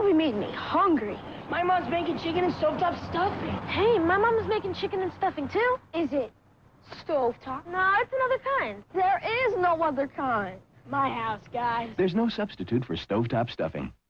coffee made me hungry. My mom's making chicken and stovetop stuffing. Hey, my mom's making chicken and stuffing, too. Is it stovetop? No, it's another kind. There is no other kind. My house, guys. There's no substitute for stovetop stuffing.